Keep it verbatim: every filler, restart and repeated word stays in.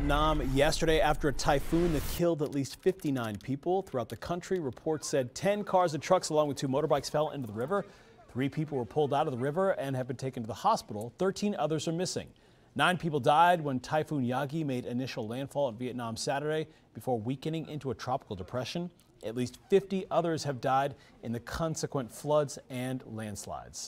Vietnam yesterday after a typhoon that killed at least fifty-nine people throughout the country. Reports said ten cars and trucks along with two motorbikes fell into the river. Three people were pulled out of the river and have been taken to the hospital. thirteen others are missing. Nine people died when Typhoon Yagi made initial landfall in Vietnam Saturday before weakening into a tropical depression. At least fifty others have died in the consequent floods and landslides.